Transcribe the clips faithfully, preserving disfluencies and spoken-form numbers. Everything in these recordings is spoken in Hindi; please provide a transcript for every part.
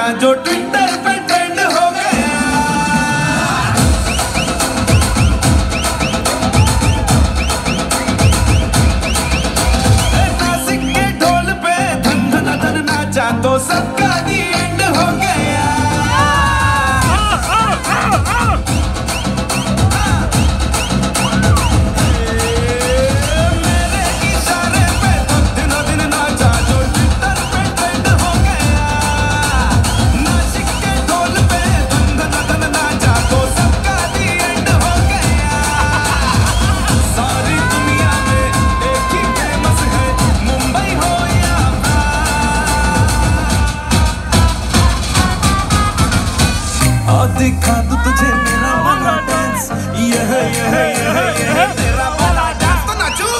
जो ट्विटर पे ट्रेंड हो गया। नासिक के ढोल पे धन धन धन नाचा तो सबका दी एंड हो गया। मेरे इशारे पे तो दिनों दिन नाचा जो ट्विटर पे ट्रेंड हो गया। नासिक के ढोल पे धन धन धन नाचा तो सबका दी एंड हो गया। सारी दुनिया में एक ही फेमस है, मुंबई हो या और दिखा दूं तुझे मेरा वाला डांस, यह यह यह यह तेरा वाला डांस तो नाचू।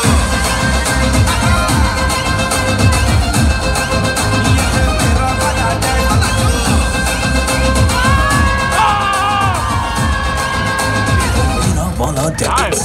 यह मेरा वाला डांस तो नाचू। मेरा वाला dance.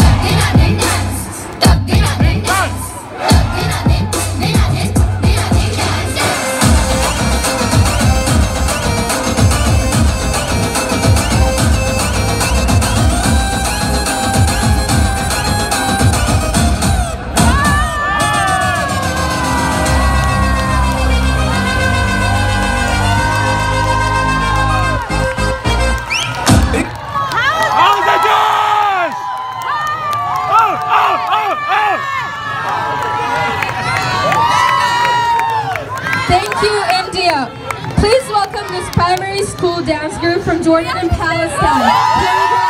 Thank you, India. Please welcome this primary school dance group from Jordan and Palestine. Here we go.